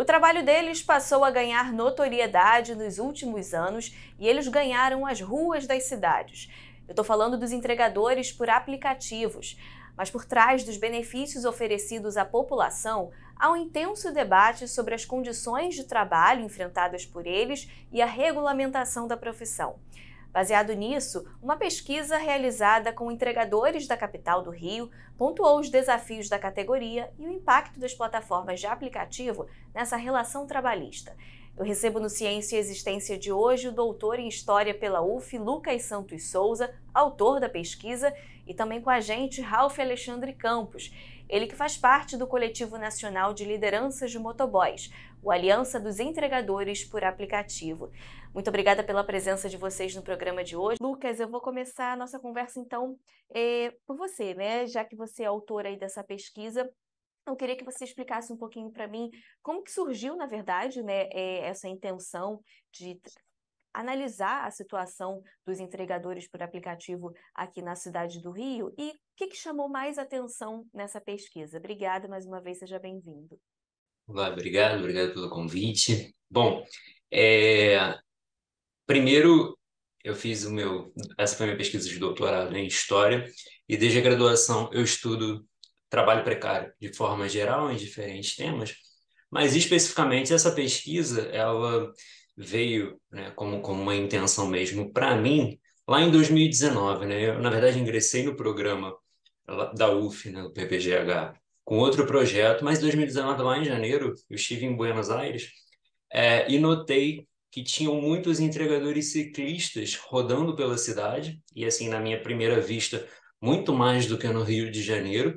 O trabalho deles passou a ganhar notoriedade nos últimos anos e eles ganharam as ruas das cidades. Eu estou falando dos entregadores por aplicativos. Mas por trás dos benefícios oferecidos à população, há um intenso debate sobre as condições de trabalho enfrentadas por eles e a regulamentação da profissão. Baseado nisso, uma pesquisa realizada com entregadores da capital do Rio pontuou os desafios da categoria e o impacto das plataformas de aplicativo nessa relação trabalhista. Eu recebo no Ciência e Existência de hoje o doutor em História pela UF, Lucas Santos Souza, autor da pesquisa, e também com a gente, Ralph Alexandre Campos, ele que faz parte do Coletivo Nacional de Lideranças de Motoboys, o Aliança dos Entregadores por Aplicativo. Muito obrigada pela presença de vocês no programa de hoje. Lucas, eu vou começar a nossa conversa então por você, né? Já que você é autor aí dessa pesquisa, eu queria que você explicasse um pouquinho para mim como que surgiu, na verdade, né, essa intenção de analisar a situação dos entregadores por aplicativo aqui na cidade do Rio e o que chamou mais atenção nessa pesquisa. Obrigada mais uma vez, seja bem-vindo. Olá, obrigado pelo convite. Bom, é, primeiro eu fiz essa foi a minha pesquisa de doutorado em História, e desde a graduação eu estudo trabalho precário de forma geral em diferentes temas, mas especificamente essa pesquisa, ela veio, né, como uma intenção mesmo para mim, lá em 2019, né? Eu, na verdade, ingressei no programa da UF, né, do PPGH, com outro projeto, mas em 2019, lá em janeiro, eu estive em Buenos Aires, e notei que tinham muitos entregadores ciclistas rodando pela cidade, e assim, na minha primeira vista, muito mais do que no Rio de Janeiro,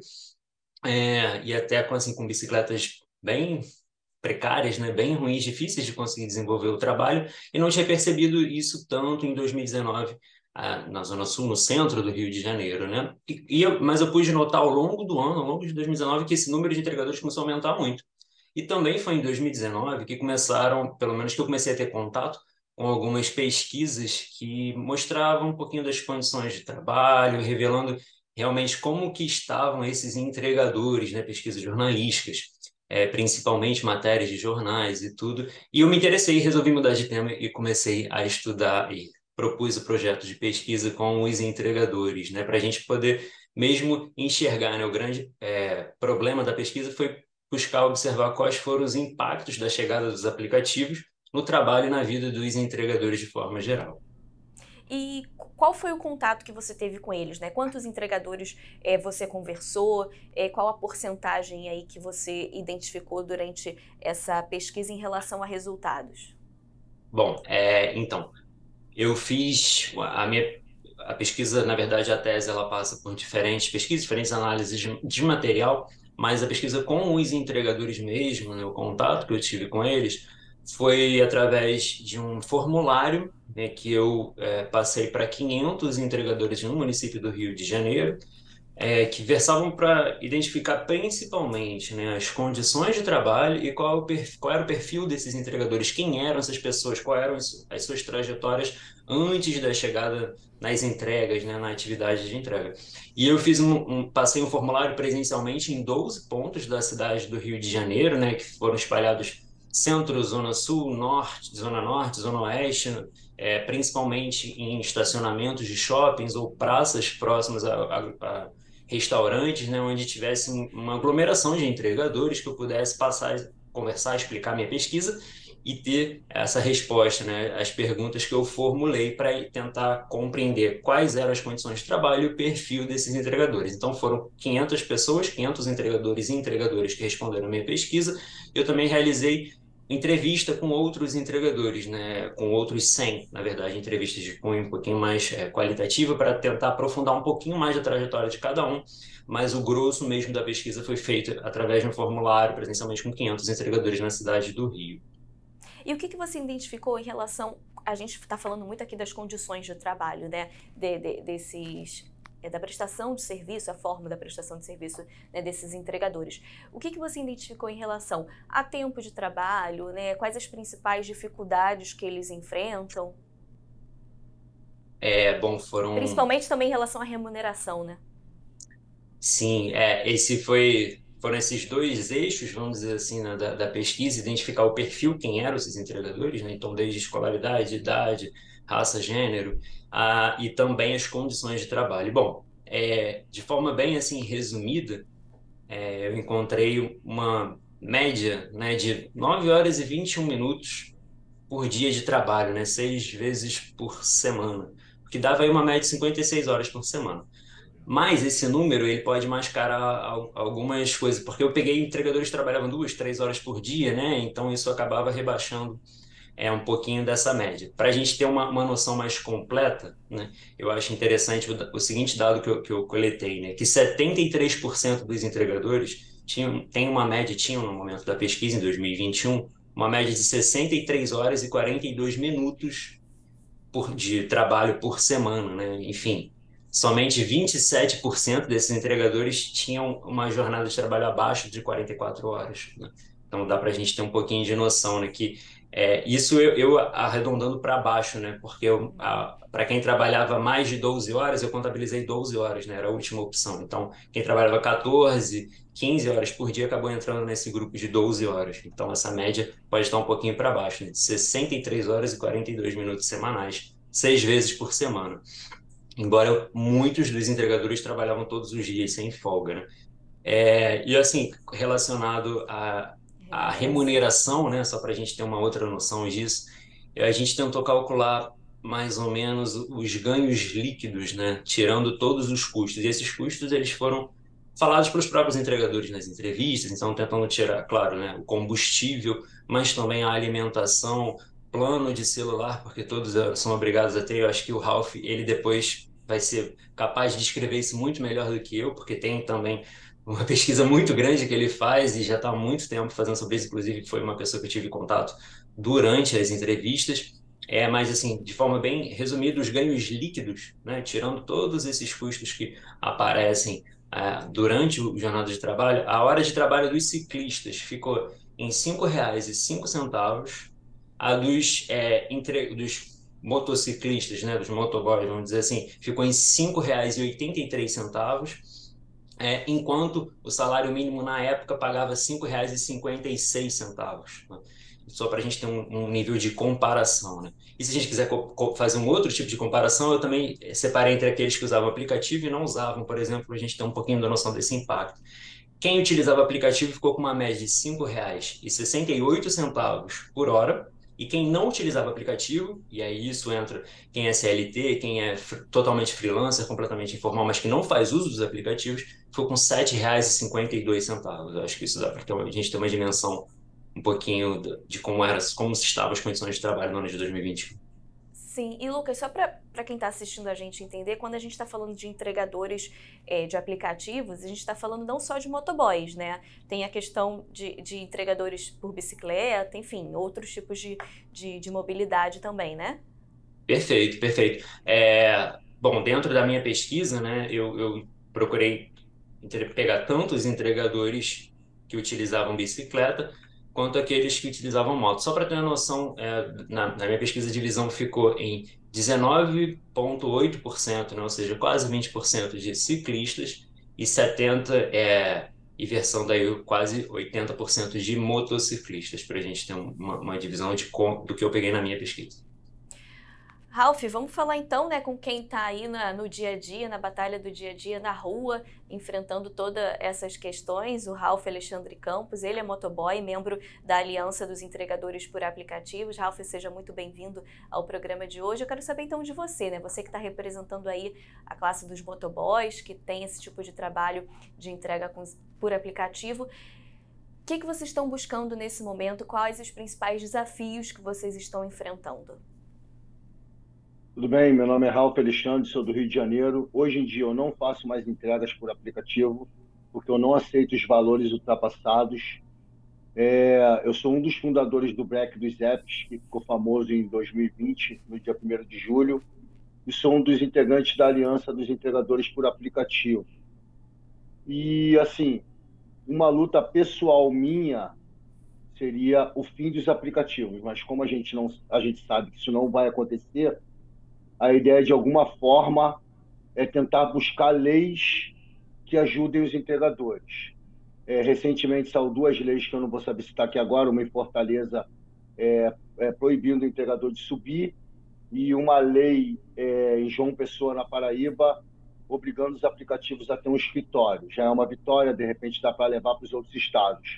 e até com bicicletas bem precárias, né, bem ruins, difíceis de conseguir desenvolver o trabalho, e não tinha percebido isso tanto em 2019, na Zona Sul, no centro do Rio de Janeiro, né? Mas eu pude notar ao longo do ano, ao longo de 2019, que esse número de entregadores começou a aumentar muito. E também foi em 2019 que começaram, pelo menos que eu comecei a ter contato com algumas pesquisas que mostravam um pouquinho das condições de trabalho, revelando realmente como que estavam esses entregadores, né, pesquisas jornalísticas, principalmente matérias de jornais e tudo. E eu me interessei, resolvi mudar de tema e comecei a estudar e propus o projeto de pesquisa com os entregadores, né, para a gente poder mesmo enxergar, né, o grande problema da pesquisa foi buscar observar quais foram os impactos da chegada dos aplicativos no trabalho e na vida dos entregadores de forma geral. E qual foi o contato que você teve com eles, né? Quantos entregadores você conversou? Qual a porcentagem aí que você identificou durante essa pesquisa em relação a resultados? Bom, então, eu fiz a pesquisa, na verdade, a tese, ela passa por diferentes pesquisas, diferentes análises de material, mas a pesquisa com os entregadores mesmo, né, o contato que eu tive com eles, foi através de um formulário, né, que eu passei para 500 entregadores no município do Rio de Janeiro, que versavam para identificar principalmente, né, as condições de trabalho e qual era o perfil desses entregadores, quem eram essas pessoas, quais eram as suas trajetórias antes da chegada nas entregas, né, na atividade de entrega. E eu passei um formulário presencialmente em 12 pontos da cidade do Rio de Janeiro, né, que foram espalhados centro, zona sul, norte, zona oeste, principalmente em estacionamentos de shoppings ou praças próximas a restaurantes, né, onde tivesse uma aglomeração de entregadores que eu pudesse passar, conversar, explicar minha pesquisa e ter essa resposta, né, às perguntas que eu formulei para tentar compreender quais eram as condições de trabalho e o perfil desses entregadores. Então foram 500 pessoas, 500 entregadores e entregadoras que responderam à minha pesquisa. Eu também realizei entrevista com outros entregadores, né, com outros 100, na verdade, entrevistas de cunho um pouquinho mais qualitativa para tentar aprofundar um pouquinho mais a trajetória de cada um, mas o grosso mesmo da pesquisa foi feito através de um formulário, presencialmente com 500 entregadores na cidade do Rio. E o que você identificou em relação... A gente está falando muito aqui das condições de trabalho, né? Da prestação de serviço, a forma da prestação de serviço, né, desses entregadores. O que você identificou em relação a tempo de trabalho, né? Quais as principais dificuldades que eles enfrentam? Bom, foram Principalmente também em relação à remuneração, né? Sim, esse foi foram esses dois eixos, vamos dizer assim, né, da pesquisa, identificar o perfil, quem eram esses entregadores, né? Então, desde escolaridade, idade, raça, gênero, e também as condições de trabalho. Bom, de forma bem assim resumida, eu encontrei uma média, né, de 9 horas e 21 minutos por dia de trabalho, né, 6 vezes por semana, o que dava aí uma média de 56 horas por semana. Mas esse número ele pode mascarar algumas coisas, porque eu peguei entregadores que trabalhavam 2, 3 horas por dia, né? Então isso acabava rebaixando um pouquinho dessa média. Para a gente ter uma noção mais completa, né? Eu acho interessante o seguinte dado que eu coletei, né? Que 73% dos entregadores têm uma média, tinham no momento da pesquisa em 2021, uma média de 63 horas e 42 minutos de trabalho por semana, né? Enfim, somente 27% desses entregadores tinham uma jornada de trabalho abaixo de 44 horas, né? Então dá para a gente ter um pouquinho de noção, né? Que isso eu arredondando para baixo, né? Porque para quem trabalhava mais de 12 horas, eu contabilizei 12 horas, né? Era a última opção. Então, quem trabalhava 14, 15 horas por dia acabou entrando nesse grupo de 12 horas. Então, essa média pode estar um pouquinho para baixo, né? De 63 horas e 42 minutos semanais, 6 vezes por semana. Embora muitos dos entregadores trabalhavam todos os dias sem folga, né? E assim, relacionado à remuneração, né? Só para a gente ter uma outra noção disso, a gente tentou calcular mais ou menos os ganhos líquidos, né? Tirando todos os custos. E esses custos eles foram falados pelos próprios entregadores nas entrevistas, então tentando tirar, claro, né? O combustível, mas também a alimentação, plano de celular, porque todos são obrigados a ter. Eu acho que o Ralph, ele depois vai ser capaz de descrever isso muito melhor do que eu, porque tem também uma pesquisa muito grande que ele faz e já está há muito tempo fazendo sobre isso, inclusive foi uma pessoa que eu tive contato durante as entrevistas. Mas assim, de forma bem resumida, os ganhos líquidos, né, tirando todos esses custos que aparecem durante o jornada de trabalho, a hora de trabalho dos ciclistas ficou em R$ 5,05, a dos motociclistas, né, dos motoboys, vamos dizer assim, ficou em R$ 5,83, enquanto o salário mínimo na época pagava R$ 5,56, né? Só para a gente ter um nível de comparação, né? E se a gente quiser fazer um outro tipo de comparação, eu também separei entre aqueles que usavam aplicativo e não usavam, por exemplo, para a gente ter um pouquinho da noção desse impacto. Quem utilizava o aplicativo ficou com uma média de R$ 5,68 por hora, e quem não utilizava o aplicativo, e aí isso entra quem é CLT, quem é totalmente freelancer, completamente informal, mas que não faz uso dos aplicativos, ficou com R$ 7,52. Eu acho que isso dá para a gente ter uma dimensão um pouquinho de como estavam as condições de trabalho no ano de 2021. Sim, e Lucas, só para quem está assistindo a gente entender, quando a gente está falando de entregadores de aplicativos, a gente está falando não só de motoboys, né? Tem a questão de entregadores por bicicleta, enfim, outros tipos de mobilidade também, né? Perfeito, perfeito. Bom, dentro da minha pesquisa, né, eu procurei pegar tanto os entregadores que utilizavam bicicleta, quanto aqueles que utilizavam moto. Só para ter uma noção, na minha pesquisa, a divisão ficou em 19,8%, né, ou seja, quase 20% de ciclistas e 70%, e versão daí quase 80% de motociclistas, para a gente ter uma divisão do que eu peguei na minha pesquisa. Ralph, vamos falar então, né, com quem está aí no dia a dia, na batalha do dia a dia, na rua, enfrentando todas essas questões. O Ralph Alexandre Campos, ele é motoboy, membro da Aliança dos Entregadores por Aplicativos. Ralph, seja muito bem-vindo ao programa de hoje. Eu quero saber então de você, né, você que está representando aí a classe dos motoboys, que tem esse tipo de trabalho de entrega por aplicativo. O que vocês estão buscando nesse momento? Quais os principais desafios que vocês estão enfrentando? Tudo bem, meu nome é Ralph Alexandre, sou do Rio de Janeiro. Hoje em dia eu não faço mais entregas por aplicativo, porque eu não aceito os valores ultrapassados. Eu sou um dos fundadores do Break dos Apps, que ficou famoso em 2020, no dia 1º de julho, e sou um dos integrantes da Aliança dos Entregadores por Aplicativo. E, assim, uma luta pessoal minha seria o fim dos aplicativos, mas como a gente sabe que isso não vai acontecer, a ideia, de alguma forma, é tentar buscar leis que ajudem os entregadores. Recentemente saiu duas leis que eu não vou saber citar aqui agora, uma em Fortaleza proibindo o entregador de subir, e uma lei em João Pessoa, na Paraíba, obrigando os aplicativos a ter um escritório. Já é uma vitória, de repente dá para levar para os outros estados.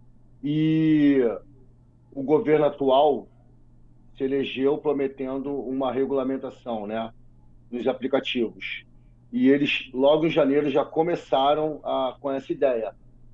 E o governo atual se elegeu prometendo uma regulamentação, né, nos aplicativos. E eles, logo em janeiro, já começaram com essa ideia.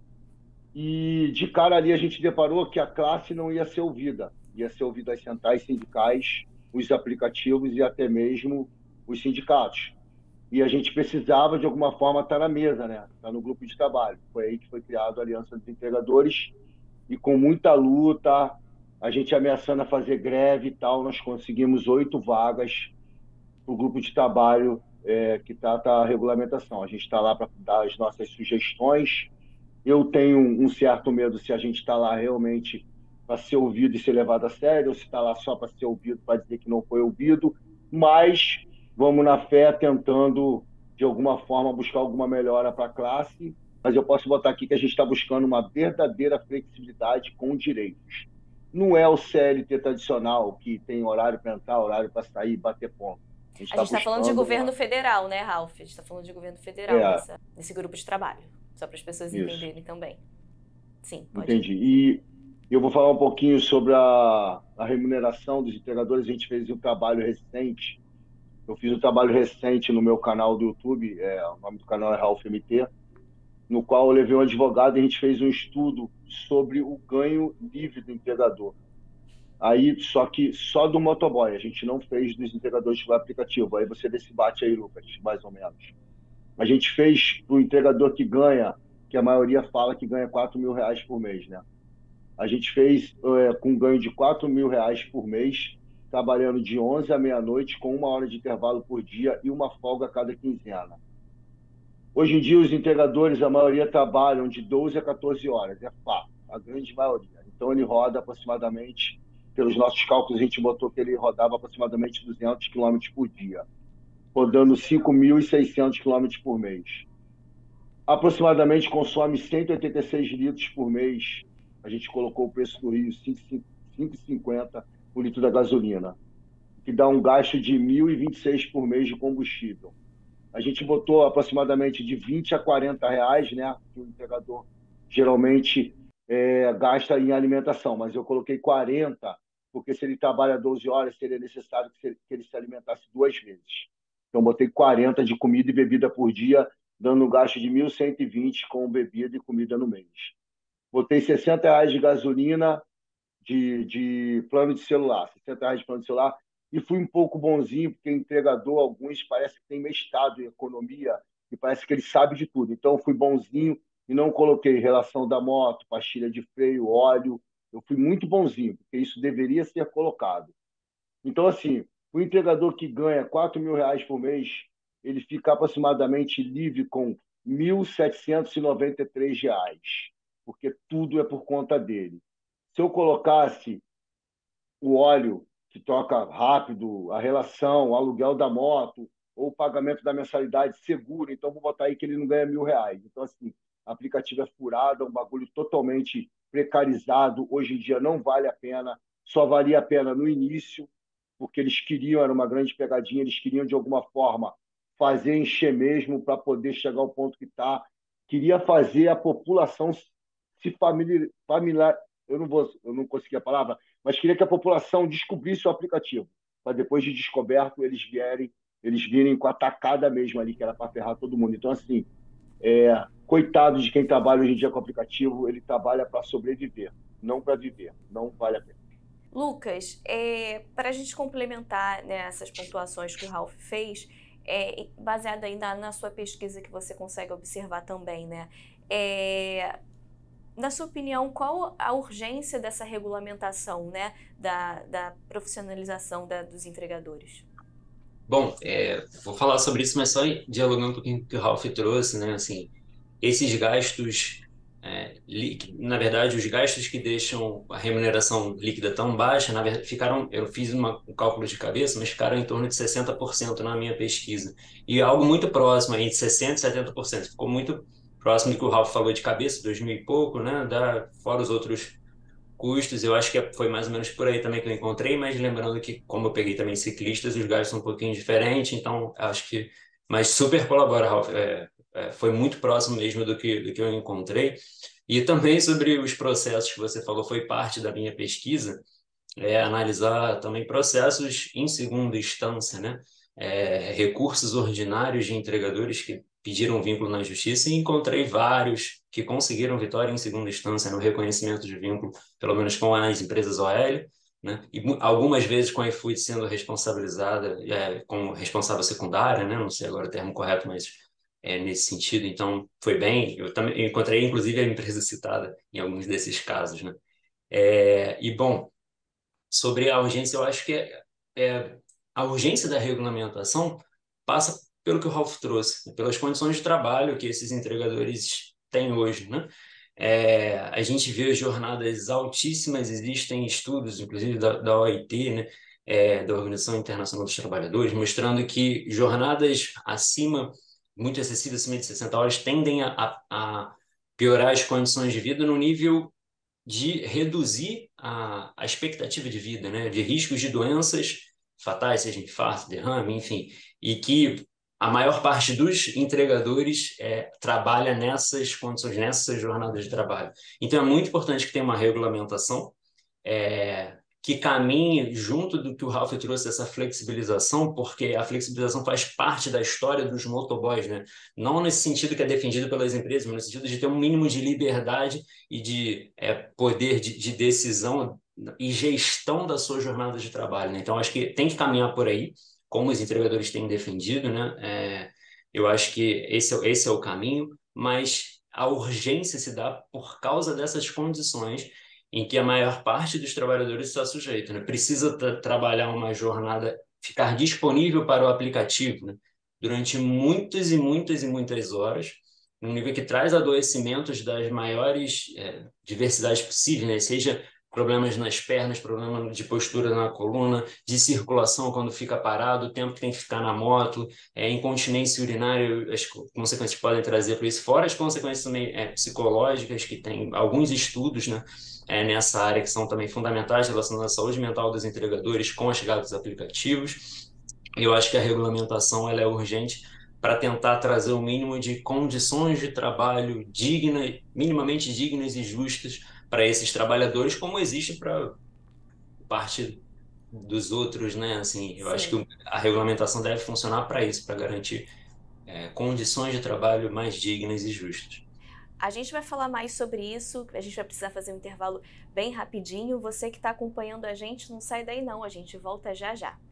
E, de cara ali, a gente deparou que a classe não ia ser ouvida. Ia ser ouvida as centrais sindicais, os aplicativos e até mesmo os sindicatos. E a gente precisava, de alguma forma, estar na mesa, né? Estar no grupo de trabalho. Foi aí que foi criado a Aliança dos Entregadores. E com muita luta, a gente ameaçando a fazer greve e tal, nós conseguimos 8 vagas para o grupo de trabalho que trata a regulamentação. A gente está lá para dar as nossas sugestões. Eu tenho um certo medo se a gente está lá realmente para ser ouvido e ser levado a sério, ou se está lá só para ser ouvido, para dizer que não foi ouvido, mas vamos na fé tentando, de alguma forma, buscar alguma melhora para a classe. Mas eu posso botar aqui que a gente está buscando uma verdadeira flexibilidade com direitos. Não é o CLT tradicional, que tem horário para entrar, horário para sair, bater ponto. A gente está falando de governo federal, né, Ralph? A gente está falando de governo federal nesse grupo de trabalho. Só para as pessoas entenderem também. Sim, pode. Entendi. E eu vou falar um pouquinho sobre a remuneração dos entregadores. A gente fez um trabalho recente. Eu fiz um trabalho recente no meu canal do YouTube, o nome do canal é Ralph MT, no qual eu levei um advogado e a gente fez um estudo sobre o ganho livre do entregador. Aí, só que só do motoboy, a gente não fez dos entregadores do aplicativo. Aí você vê se bate aí, Lucas, mais ou menos. A gente fez para o entregador que ganha, que a maioria fala que ganha R$ 4.000 por mês, né? A gente fez com um ganho de R$ 4.000 por mês, trabalhando de 11 à meia-noite, com 1 hora de intervalo por dia e uma folga a cada quinzena. Hoje em dia, os entregadores, a maioria trabalham de 12 a 14 horas, é fato, a grande maioria. Então, ele roda aproximadamente, pelos nossos cálculos, a gente botou que ele rodava aproximadamente 200 quilômetros por dia, rodando 5.600 quilômetros por mês. Aproximadamente consome 186 litros por mês. A gente colocou o preço do Rio 5,50 por litro da gasolina, que dá um gasto de R$ 1.026 por mês de combustível. A gente botou aproximadamente de 20 a 40 reais, né, que o entregador geralmente gasta em alimentação, mas eu coloquei 40, porque se ele trabalha 12 horas, seria necessário que ele se alimentasse 2 vezes. Então, botei 40 de comida e bebida por dia, dando um gasto de 1.120 com bebida e comida no mês. Botei R$ 60 de gasolina de plano de celular, R$ 60 de plano de celular, e fui um pouco bonzinho, porque entregador, alguns parece que tem mestrado em economia, e parece que ele sabe de tudo. Então, fui bonzinho e não coloquei relação da moto, pastilha de freio, óleo. Eu fui muito bonzinho, porque isso deveria ser colocado. Então, assim, o entregador que ganha R$ 4.000 por mês, ele fica aproximadamente livre com R$ 1.793, porque tudo é por conta dele. Se eu colocasse o óleo que troca rápido, a relação, o aluguel da moto, ou o pagamento da mensalidade seguro, então vou botar aí que ele não ganha R$ 1.000. Então, assim, o aplicativo é furado, é um bagulho totalmente precarizado, hoje em dia não vale a pena, só valia a pena no início, porque eles queriam, era uma grande pegadinha, eles queriam de alguma forma fazer encher mesmo para poder chegar ao ponto que está. Queria fazer a população se familiar, eu não consegui a palavra, mas queria que a população descobrisse o aplicativo, para depois de descoberto eles virem com a tacada mesmo ali, que era para ferrar todo mundo. Então, assim, coitado de quem trabalha hoje em dia com o aplicativo, ele trabalha para sobreviver, não para viver, não vale a pena. Lucas, para a gente complementar, né, essas pontuações que o Ralph fez, baseado ainda na sua pesquisa que você consegue observar também, né? Na sua opinião, qual a urgência dessa regulamentação, né, da profissionalização dos entregadores? Bom, vou falar sobre isso, mas só dialogando um pouquinho com o que o Ralph trouxe, né? Assim, esses gastos, na verdade, os gastos que deixam a remuneração líquida tão baixa, na verdade, eu fiz um cálculo de cabeça, mas ficaram em torno de 60% na minha pesquisa. E algo muito próximo, aí, de 60% e 70%. Ficou muito próximo do que o Ralf falou de cabeça, 2.000 e pouco, né? Fora os outros custos, eu acho que foi mais ou menos por aí também que eu encontrei, mas lembrando que, como eu peguei também ciclistas, os gastos são um pouquinho diferentes, então acho que. Mas super colabora, Ralf. Foi muito próximo mesmo do que eu encontrei. E também sobre os processos que você falou, foi parte da minha pesquisa, analisar também processos em segunda instância, né? Recursos ordinários de entregadores que pediram vínculo na justiça e encontrei vários que conseguiram vitória em segunda instância no reconhecimento de vínculo, pelo menos com as empresas OL, né? E algumas vezes com a iFood sendo responsabilizada como responsável secundária, né? Não sei agora o termo correto, mas nesse sentido. Então, foi bem. Eu também encontrei, inclusive, a empresa citada em alguns desses casos, né? Bom, sobre a urgência, eu acho que a urgência da regulamentação passa pelo que o Ralf trouxe, né? Pelas condições de trabalho que esses entregadores têm hoje, né? A gente vê jornadas altíssimas, existem estudos, inclusive da OIT, né? Da Organização Internacional dos Trabalhadores, mostrando que jornadas muito excessivas, acima de 60 horas, tendem a piorar as condições de vida no nível de reduzir a expectativa de vida, né? De riscos de doenças fatais, seja infarto, derrame, enfim, e que a maior parte dos entregadores trabalha nessas condições, nessas jornadas de trabalho. Então, é muito importante que tenha uma regulamentação que caminhe junto do que o Ralf trouxe, dessa flexibilização, porque a flexibilização faz parte da história dos motoboys, né? Não nesse sentido que é defendido pelas empresas, mas no sentido de ter um mínimo de liberdade e de poder de decisão e gestão da sua jornada de trabalho, né? Então, acho que tem que caminhar por aí, como os entregadores têm defendido, né? Eu acho que esse é o caminho, mas a urgência se dá por causa dessas condições em que a maior parte dos trabalhadores está sujeito, né? Precisa trabalhar uma jornada, ficar disponível para o aplicativo, né? Durante muitas e muitas e muitas horas, num nível que traz adoecimentos das maiores diversidades possíveis, né? Seja problemas nas pernas, problema de postura na coluna, de circulação quando fica parado, o tempo que tem que ficar na moto, incontinência urinária, as consequências que podem trazer por isso, fora as consequências também psicológicas, que tem alguns estudos, né, nessa área que são também fundamentais relacionadas à saúde mental dos entregadores com a chegada dos aplicativos. Eu acho que a regulamentação ela é urgente para tentar trazer o mínimo de condições de trabalho minimamente dignas e justas para esses trabalhadores, como existe para parte dos outros, né? Assim, eu acho que a regulamentação deve funcionar para isso, para garantir condições de trabalho mais dignas e justas. A gente vai falar mais sobre isso, a gente vai precisar fazer um intervalo bem rapidinho. Você que está acompanhando a gente, não sai daí não, a gente volta já já.